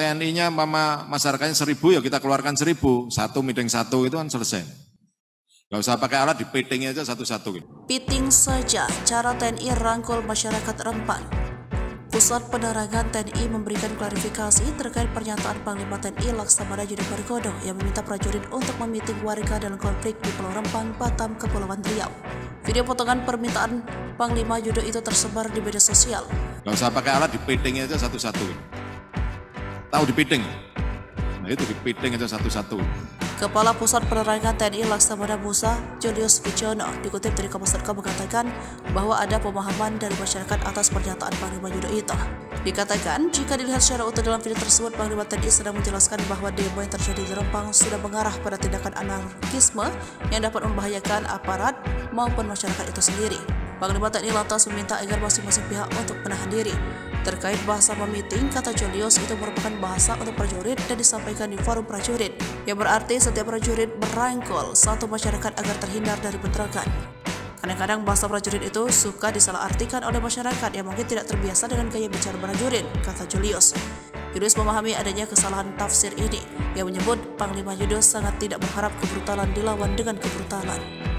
TNI-nya mama masyarakatnya 1.000 ya kita keluarkan 1.000, satu meeting satu itu kan selesai. Gak usah pakai alat, di piting aja satu-satu. Piting saja cara TNI rangkul masyarakat Rempang. Pusat Penerangan TNI memberikan klarifikasi terkait pernyataan Panglima TNI Laksamana Yudo Margono yang meminta prajurit untuk memiting warga dalam konflik di Pulau Rempang, Batam, Kepulauan Riau. Video potongan permintaan Panglima Yudo itu tersebar di media sosial. Gak usah pakai alat, di piting aja satu-satu. Tahu di piting? Nah itu di piting aja satu-satu. Kepala Pusat Penerangan TNI Laksamana Musa, Julius Wijono, dikutip dari Kompas.com mengatakan bahwa ada pemahaman dari masyarakat atas pernyataan Panglima Yudo itu. Dikatakan, jika dilihat secara utuh dalam video tersebut, Panglima TNI sedang menjelaskan bahwa demo yang terjadi di Rempang sudah mengarah pada tindakan anarkisme yang dapat membahayakan aparat maupun masyarakat itu sendiri. Panglima TNI lantas meminta agar masing-masing pihak untuk menahan diri. Terkait bahasa memiting, kata Julius, itu merupakan bahasa untuk prajurit dan disampaikan di forum prajurit, yang berarti setiap prajurit merangkul satu masyarakat agar terhindar dari bentrokan. Kadang-kadang bahasa prajurit itu suka disalahartikan oleh masyarakat yang mungkin tidak terbiasa dengan gaya bicara prajurit, kata Julius. Julius memahami adanya kesalahan tafsir ini, yang menyebut Panglima Yudo sangat tidak berharap kebrutalan dilawan dengan kebrutalan.